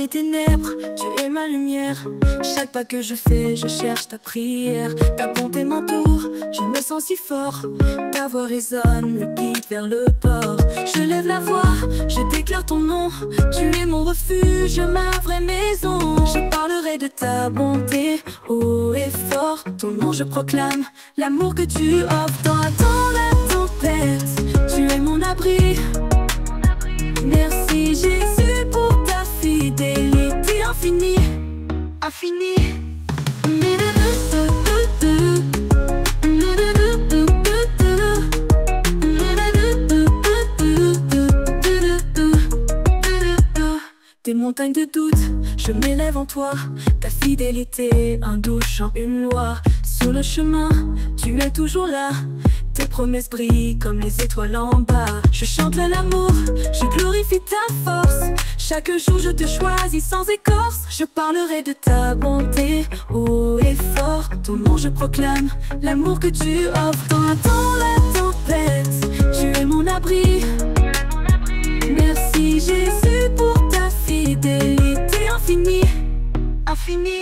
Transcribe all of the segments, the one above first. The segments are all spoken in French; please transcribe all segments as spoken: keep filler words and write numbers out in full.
mes ténèbres, tu es ma lumière. Chaque pas que je fais, je cherche ta prière. Ta bonté m'entoure, je me sens si fort. Ta voix résonne, me guide vers le port. Je lève la voix, je déclare ton nom. Tu es mon refuge, ma vraie maison. Je parlerai de ta bonté, haut et fort. Ton nom je proclame, l'amour que tu offres. Dans, dans la tempête, tu es mon abri. Merci Jésus pour ta fidélité infinie, infinie. Des montagnes de doute, je m'élève en toi. Ta fidélité, un doux chant, une loi. Sur le chemin, tu es toujours là. Tes promesses brillent comme les étoiles en bas. Je chante l'amour, je glorifie ta force. Chaque jour je te choisis sans écorce. Je parlerai de ta bonté, haut et fort. Ton nom je proclame, l'amour que tu offres. Dans, dans la tempête, tu es mon abri. Merci Jésus pour ta fidélité infinie, infinie.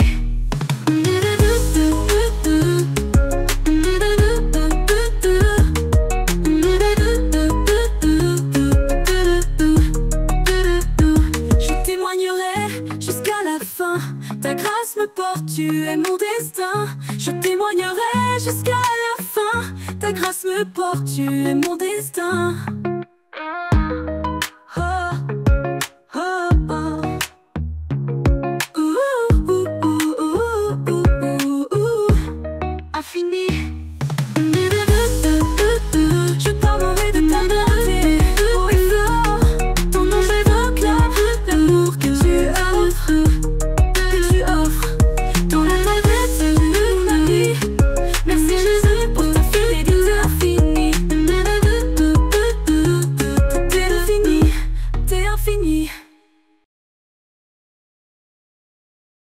Ta grâce me porte, tu es mon destin. Je témoignerai jusqu'à la fin. Ta grâce me porte, tu es mon destin.